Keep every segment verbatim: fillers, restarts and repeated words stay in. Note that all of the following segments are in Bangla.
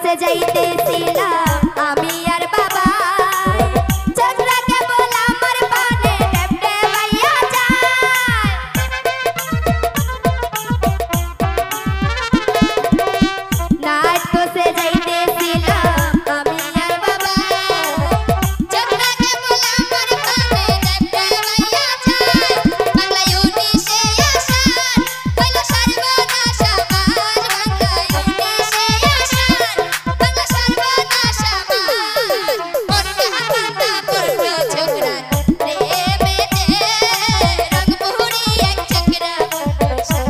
যাইতেছিলাম আমি আর বাবা চক্রাকে বলা আমার পানে টেপটে ভাইয়া যায় নাচ কোসে যাইতেছিলাম আমি আর বাবা চক্রাকে বলা আমার পানে টেপটে ভাইয়া যায় বাংলা ইউনিশে আসার হইলো সর্বনাশ আমার বাংলা ইউনিশে আসার বাংলা সর্বনাশ আমার মনটা কান্না করলো ছোকরা প্রেমেতে রংপুরি এক ছোকরা বসা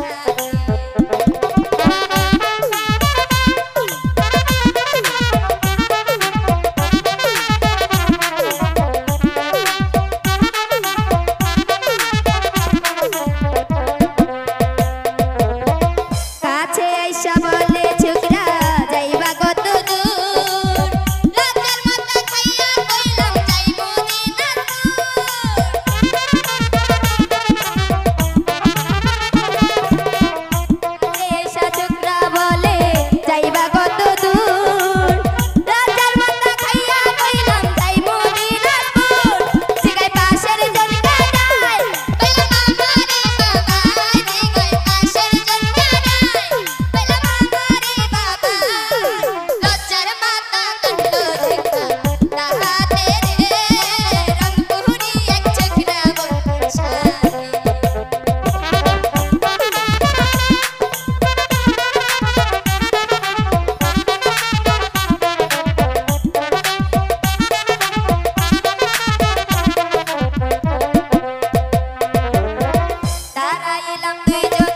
কাছে আইসা বলে ছোকরা যাইবা কত দূর রাতের মাথা খাইয়া কইলাম যাইবো দিনাজপুর এসা ছোকরা বলে যাইবা কত দূর রাতের মাথা খাইয়া কইলাম যাইবো দিনাজপুর জিগাই পাশের জন কাটাই কইলাম আমারে বাবা জিগাই পাশের জন কাটাই কইলাম আমারে বাবা লজ্জার মাথা কাটলো ছোকরা তাহাতে রে রংপুরি এক ছোকরা বসা দাঁড়াইলাম দুইজন